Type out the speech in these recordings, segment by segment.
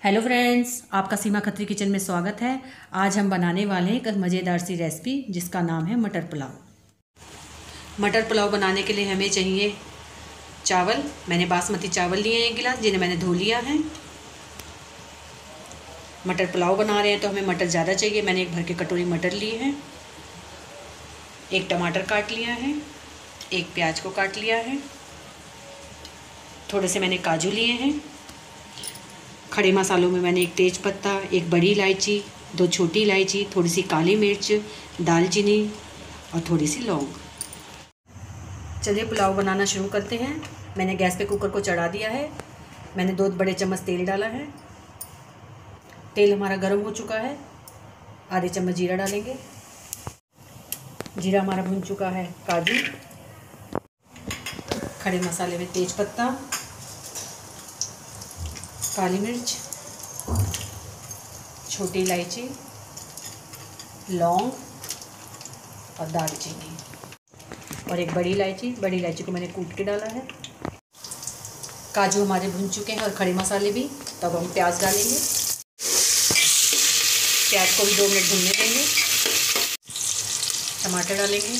Hello friends, आपका सीमा Khatri kitchen में स्वागत है। आज हम बनाने वाले हैं एक मज़ेदार सी रेसिपी जिसका नाम है मटर पुलाव। मटर पुलाव बनाने के लिए हमें चाहिए चावल। मैंने बासमती चावल लिए हैं 1 गिलास, जिन्हें मैंने धो लिया है। मटर पुलाव बना रहे हैं तो हमें मटर ज़्यादा चाहिए। मैंने 1 भर के कटोरी मटर लिए हैं। 1 टमाटर काट लिया है। 1 प्याज को काट लिया है। थोड़े से मैंने काजू लिए हैं। खड़े मसालों में मैंने 1 तेज पत्ता, 1 बड़ी इलायची, 2 छोटी इलायची, थोड़ी सी काली मिर्च, दालचीनी और थोड़ी सी लौंग। चलिए पुलाव बनाना शुरू करते हैं। मैंने गैस पे कुकर को चढ़ा दिया है। मैंने 2 बड़े चम्मच तेल डाला है। तेल हमारा गर्म हो चुका है। आधे चम्मच जीरा डालेंगे। जीरा हमारा भुन चुका है। काजू, खड़े मसाले में तेज पत्ता, काली मिर्च, छोटी इलायची, लौंग और दालचीनी और 1 बड़ी इलायची। बड़ी इलायची को मैंने कूट के डाला है। काजू हमारे भुन चुके हैं और खड़े मसाले भी। तब हम प्याज डालेंगे। प्याज को भी 2 मिनट भुनने देंगे। टमाटर डालेंगे।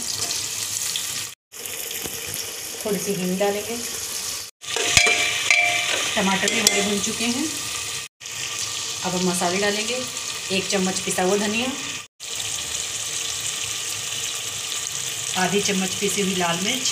थोड़ी सी हींग डालेंगे। टमाटर भी हमारे भुन चुके हैं। अब हम मसाले डालेंगे। 1 चम्मच पिसा हुआ धनिया, आधी चम्मच पिसी हुई लाल मिर्च,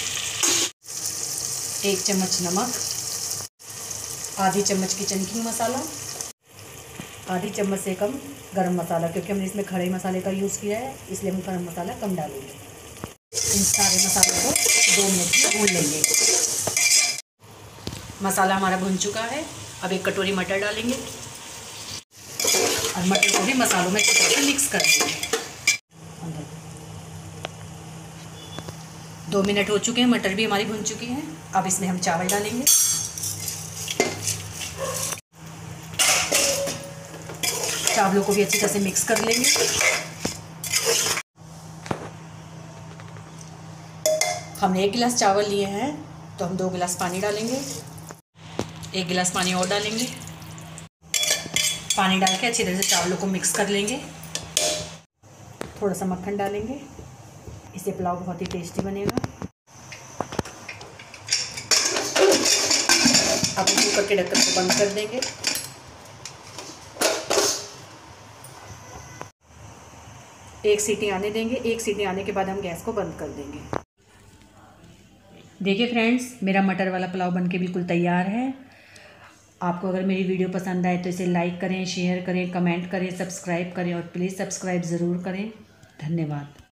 1 चम्मच नमक, आधी चम्मच किचन किंग मसाला, आधी चम्मच से कम गरम मसाला, क्योंकि हमने इसमें खड़े मसाले का यूज़ किया है, इसलिए हम गरम मसाला कम डालेंगे। इन सारे मसालों को 2 मिनट में भून लेंगे। मसाला हमारा भुन चुका है। अब 1 कटोरी मटर डालेंगे और मटर को भी मसालों में अच्छी तरह से मिक्स कर देंगे। 2 मिनट हो चुके हैं। मटर भी हमारी भुन चुकी है। अब इसमें हम चावल डालेंगे। चावलों को भी अच्छी तरह से मिक्स कर लेंगे। हमने 1 गिलास चावल लिए हैं तो हम 2 गिलास पानी डालेंगे। 1 गिलास पानी और डालेंगे। पानी डाल के अच्छी तरह से चावलों को मिक्स कर लेंगे। थोड़ा सा मक्खन डालेंगे। इससे पुलाव बहुत ही टेस्टी बनेगा। अब कुकर के ढक्कन को बंद कर देंगे। एक सीटी आने देंगे। 1 सीटी आने के बाद हम गैस को बंद कर देंगे। देखिए फ्रेंड्स, मेरा मटर वाला पुलाव बनके बिल्कुल तैयार है। आपको अगर मेरी वीडियो पसंद आए तो इसे लाइक करें, शेयर करें, कमेंट करें, सब्सक्राइब करें और प्लीज़ सब्सक्राइब ज़रूर करें। धन्यवाद।